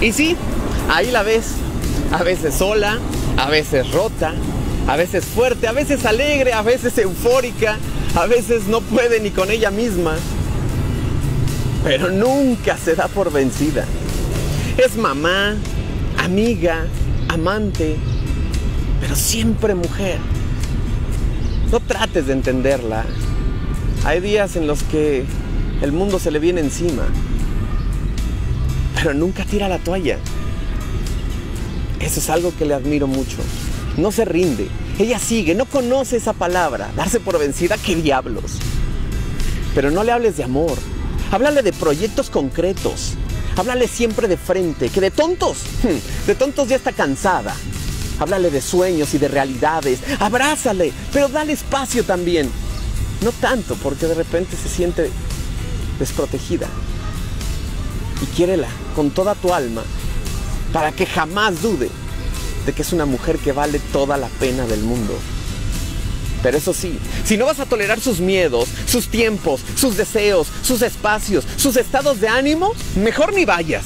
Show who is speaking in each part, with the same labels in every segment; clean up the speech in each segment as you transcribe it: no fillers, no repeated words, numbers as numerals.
Speaker 1: Y sí, ahí la ves, a veces sola, a veces rota, a veces fuerte, a veces alegre, a veces eufórica, a veces no puede ni con ella misma, pero nunca se da por vencida. Es mamá, amiga, amante, pero siempre mujer. No trates de entenderla. Hay días en los que el mundo se le viene encima, pero nunca tira la toalla. Eso es algo que le admiro mucho. No se rinde. Ella sigue, no conoce esa palabra. Darse por vencida, ¿qué diablos? Pero no le hables de amor. Háblale de proyectos concretos. Háblale siempre de frente, que de tontos ya está cansada. Háblale de sueños y de realidades. Abrázale, pero dale espacio también. No tanto, porque de repente se siente desprotegida. Y quiérela con toda tu alma, para que jamás dude de que es una mujer que vale toda la pena del mundo. Pero eso sí, si no vas a tolerar sus miedos, sus tiempos, sus deseos, sus espacios, sus estados de ánimo, mejor ni vayas.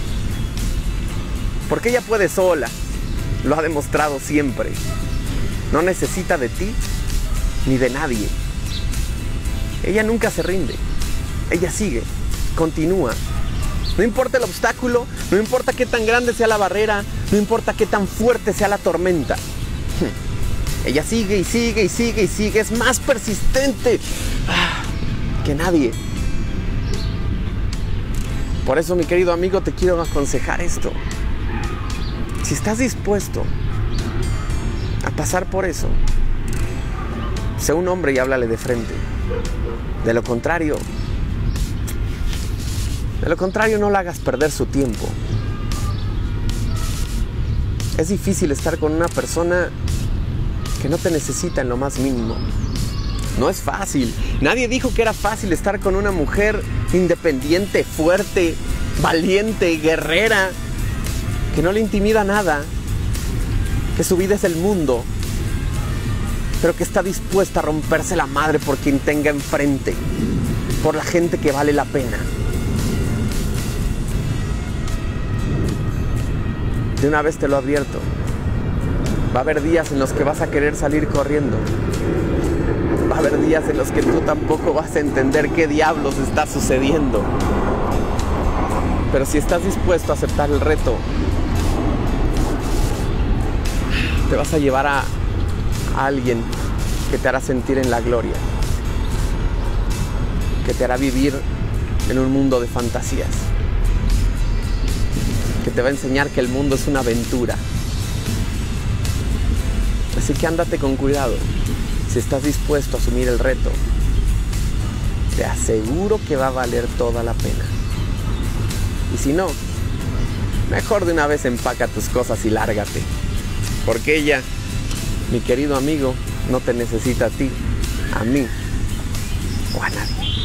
Speaker 1: Porque ella puede sola, lo ha demostrado siempre. No necesita de ti ni de nadie. Ella nunca se rinde. Ella sigue, continúa. No importa el obstáculo, no importa qué tan grande sea la barrera, no importa qué tan fuerte sea la tormenta. Ella sigue y sigue y sigue y sigue. Es más persistente que nadie. Por eso, mi querido amigo, te quiero aconsejar esto. Si estás dispuesto a pasar por eso, sé un hombre y háblale de frente. De lo contrario, no le hagas perder su tiempo. Es difícil estar con una persona que no te necesita en lo más mínimo. No es fácil. Nadie dijo que era fácil estar con una mujer independiente, fuerte, valiente, guerrera, que no le intimida nada, que su vida es el mundo, pero que está dispuesta a romperse la madre por quien tenga enfrente, por la gente que vale la pena. De una vez te lo advierto, va a haber días en los que vas a querer salir corriendo. Va a haber días en los que tú tampoco vas a entender qué diablos está sucediendo. Pero si estás dispuesto a aceptar el reto, te vas a llevar a alguien que te hará sentir en la gloria, que te hará vivir en un mundo de fantasías, que te va a enseñar que el mundo es una aventura. Así que ándate con cuidado. Si estás dispuesto a asumir el reto, te aseguro que va a valer toda la pena. Y si no, mejor de una vez empaca tus cosas y lárgate. Porque ella, mi querido amigo, no te necesita a ti, a mí o a nadie.